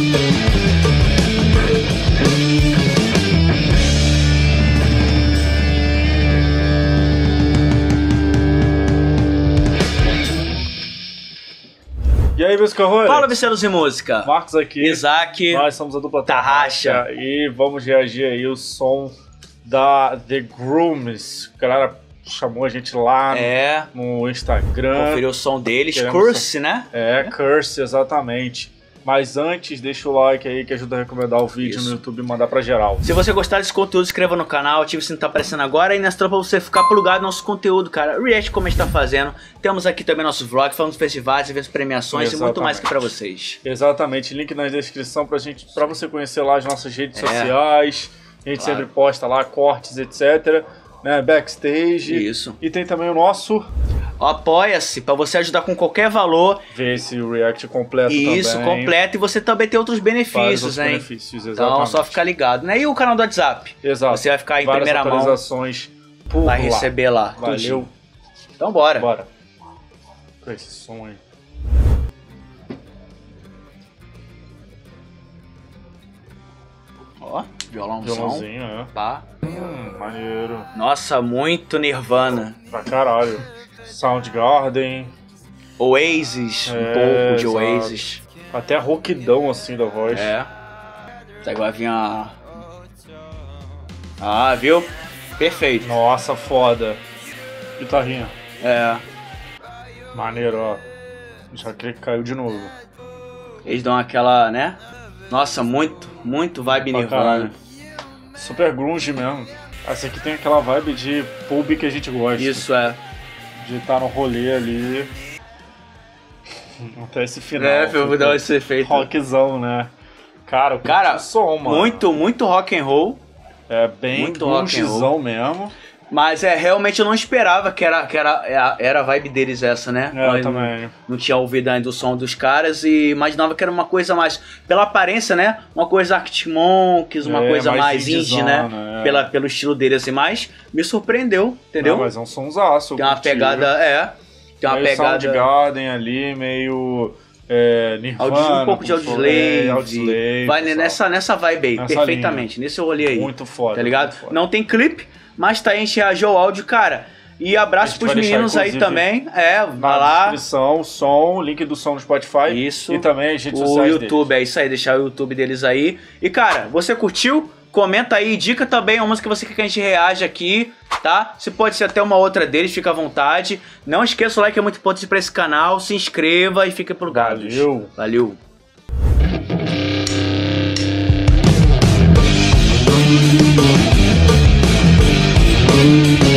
E aí, meus carros? Fala, Viceiros e Música. Marcos aqui. Isaac. Nós somos a dupla Tarraxa. E vamos reagir aí o som da The Grooms. A galera chamou a gente lá no Instagram. Conferiu o som deles. Queremos Curse, né? Curse, exatamente. Mas antes, deixa o like aí que ajuda a recomendar o vídeo no YouTube e mandar pra geral. Se você gostar desse conteúdo, se inscreva no canal, ative o sininho que tá aparecendo agora e nessa pra você ficar plugado no nosso conteúdo, cara. React como a gente tá fazendo. Temos aqui também nosso vlog, falando de festivais, eventos, premiações e muito mais aqui pra vocês. Exatamente, link na descrição pra você conhecer lá as nossas redes sociais. A gente sempre posta lá cortes, etc. Né, backstage. Isso. E tem também o nosso... Apoia-se pra você ajudar com qualquer valor. Ver esse react completo também. Isso, completo. E você também tem outros benefícios, hein? Benefícios, então é só ficar ligado, né? E o canal do WhatsApp? Exato. Você vai ficar em primeira mão. Atualizações por vai receber lá. Valeu. Tudinho. Então bora. Bora. Com esse som aí. Ó, violãozão. Violãozinho, Pá. Maneiro. Nossa, muito Nirvana. Pra caralho. Soundgarden. Oasis, um pouco de Oasis. Até rouquidão assim da voz. Daí vai vir a... Ah, viu? Perfeito. Nossa, foda. Guitarrinha. Maneiro, ó. Já que caiu de novo. Eles dão aquela, né? Nossa, muito vibe Nirvana. Super grunge mesmo. Essa aqui tem aquela vibe de pub que a gente gosta. Isso, de estar no rolê ali. Até esse final. Eu vou dar esse efeito. Rockzão, né? Cara, som, mano. Muito rock and roll. É bem grungezão mesmo. Mas realmente eu não esperava que era a vibe deles essa, né? Eu também. Não tinha ouvido ainda o som dos caras e imaginava que era uma coisa mais... Pela aparência, né? Uma coisa Arctic Monkeys, uma coisa mais indie, né? Pelo estilo deles assim, mas me surpreendeu, entendeu? Não, mas é um sonsaço. Tem uma pegada, tem uma meio pegada... Soundgarden ali, meio... Nirvana, um pouco de Audioslave. Vai nessa vibe aí, perfeitamente. Nesse rolê aí. Muito foda. Tá ligado? Não tem clipe, mas tá aí, a gente reagiu ao áudio, cara. E abraço pros meninos aí também. Vai lá. Descrição, som, link do som no Spotify. Isso. E também as redes sociais deles. O YouTube, é isso aí, deixar o YouTube deles aí. E cara, você curtiu? Comenta aí, indica também a música que você quer que a gente reage aqui, tá? Se pode ser até uma outra deles, fica à vontade. Não esqueça, o like é muito importante pra esse canal. Se inscreva e fique plugado. Valeu. Valeu.